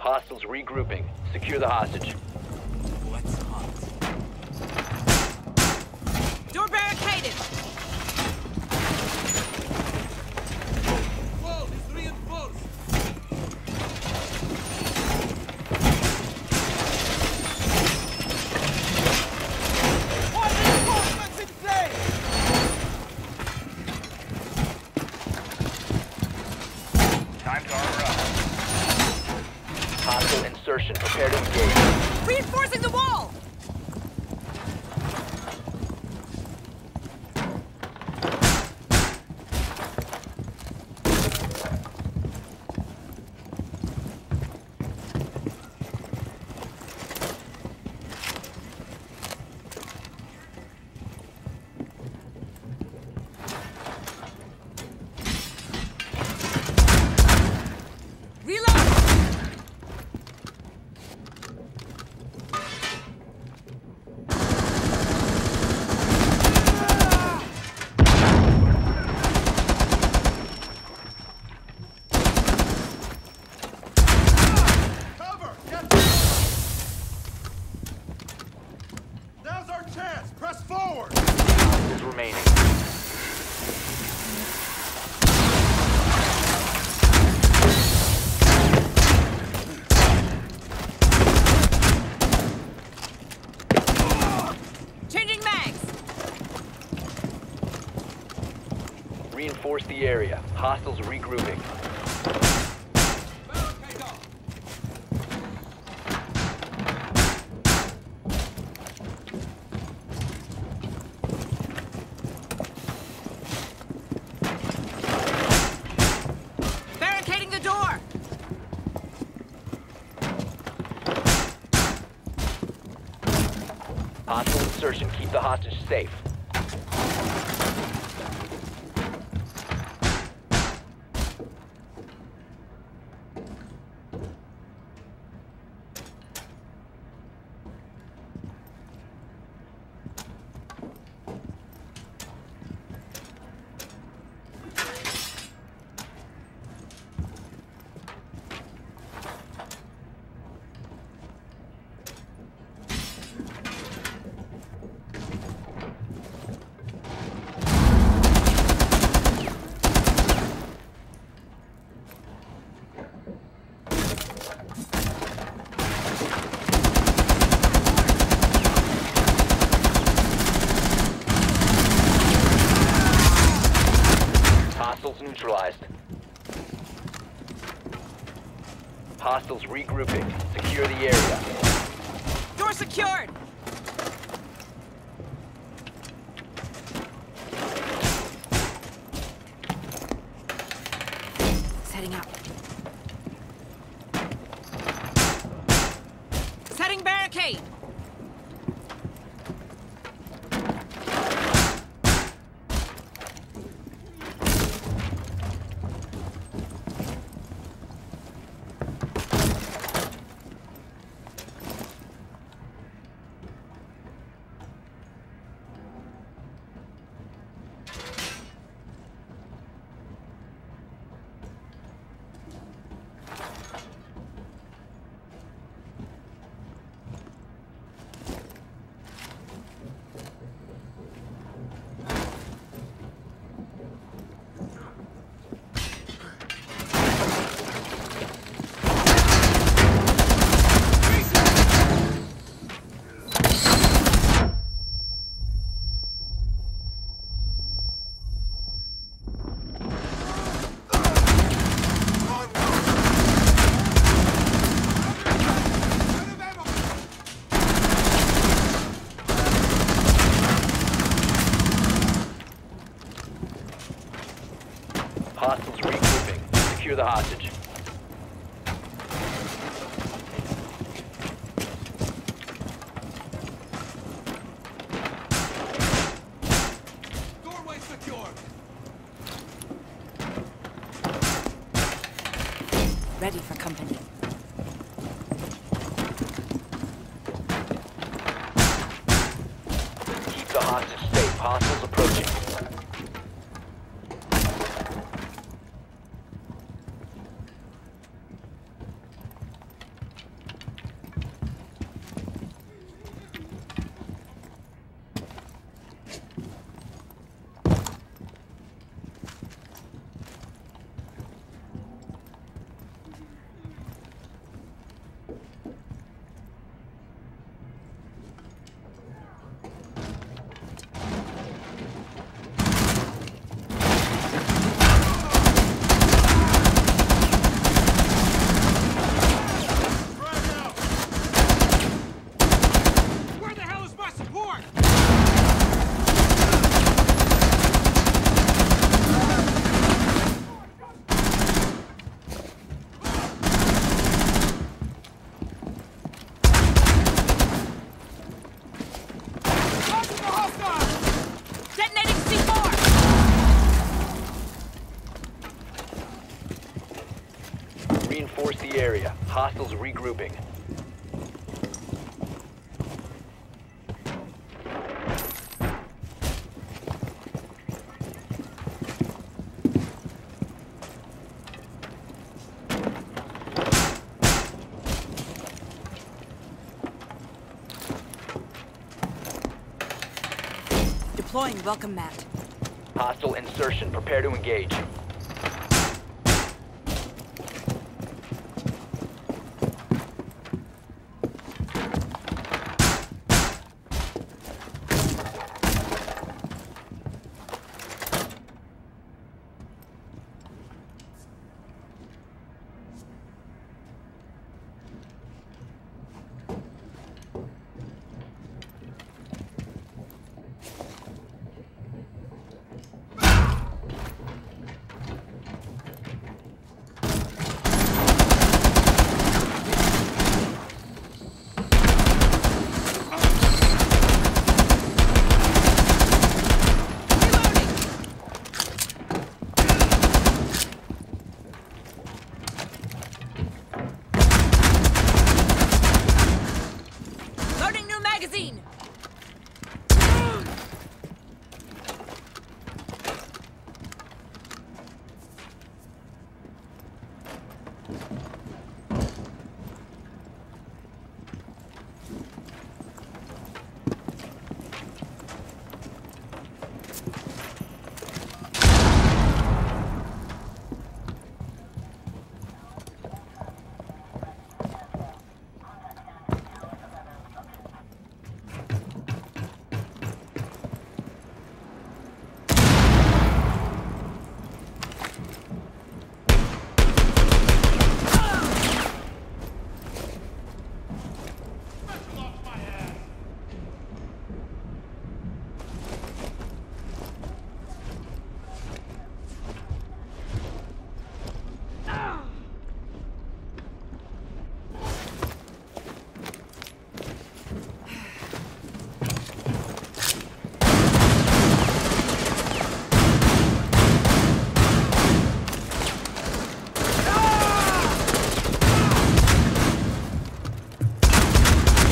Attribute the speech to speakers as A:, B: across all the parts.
A: Hostiles regrouping. Secure the hostage.
B: What's hot?
C: Door barricaded!
B: Wall is reinforced! All reinforcements in place!
A: Time to armor up. Hostile insertion. Prepare to engage.
C: Reinforcing the wall! Reload!
B: Cover! Get Now's our chance! Press forward!
A: Hostiles remaining.
C: Changing mags!
A: Reinforce the area. Hostiles regrouping.
B: Barricade up!
C: Barricading the door!
A: Hostile insertion. Keep the hostage safe. Hostiles neutralized. Hostiles regrouping. Secure the area.
C: Door secured! Setting up. Setting barricade!
A: Hostiles regrouping. Secure the hostage.
B: Doorway secured!
C: Ready for company.
A: Keep the hostage safe. Hostiles approaching. Reinforce the area. Hostiles regrouping.
C: Deploying welcome mat.
A: Hostile insertion. Prepare to engage.
C: Loading new magazine.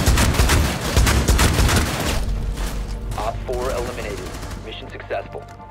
C: Op 4 eliminated. Mission successful.